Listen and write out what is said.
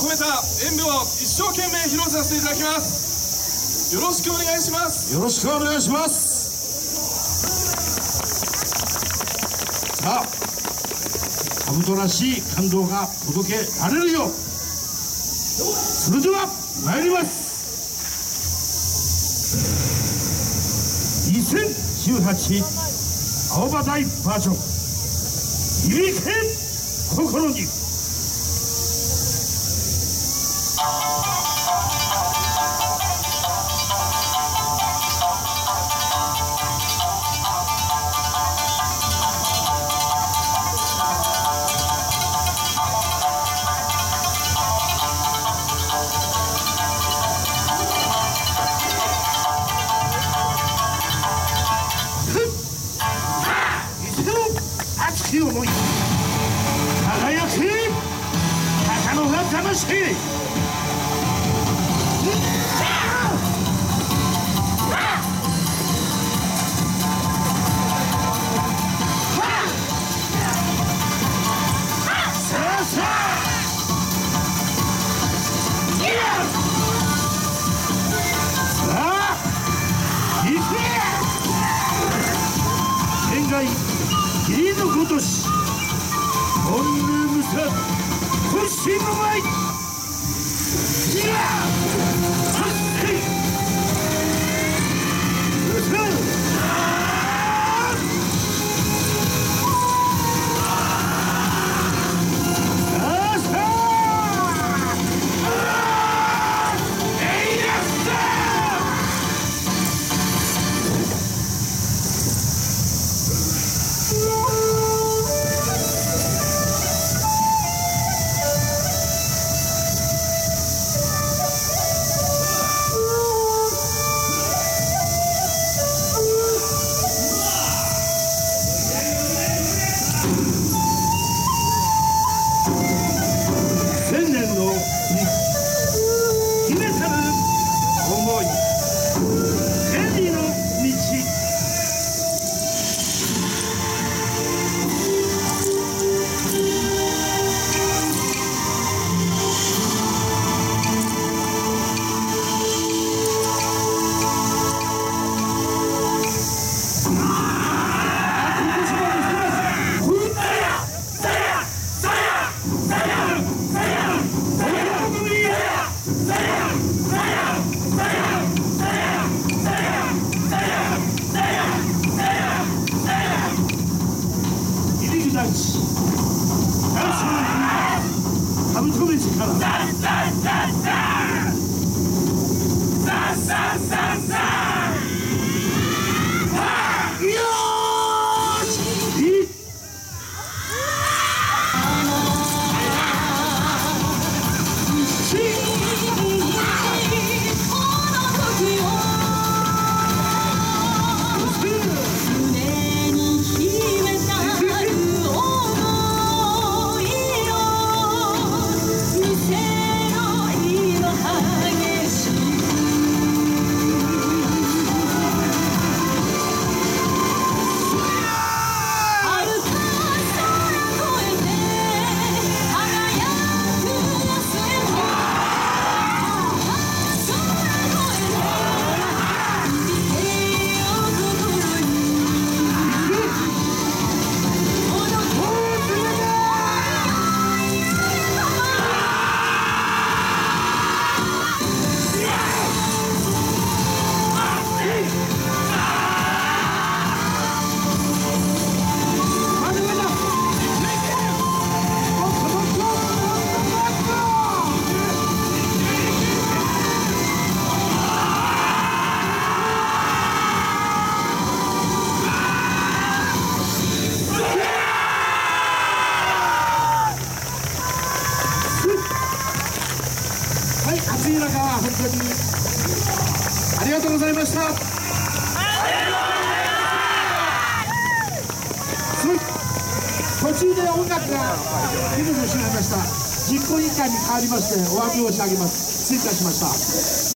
込めた演舞を一生懸命披露させていただきます。よろしくお願いします。 よろしくお願いします。さあ、兜らしい感動が届けられるよう、それでは参ります。2018青葉台バージョン、響け心に。熱き思い、輝き貴乃花魂。霧のごとし本ルームさ腰の舞い、いや暑い中本当にありがとうございました。途中で音楽が切れてしまいました。実行委員会に代わりましてお詫びを申し上げます。失礼いたしました。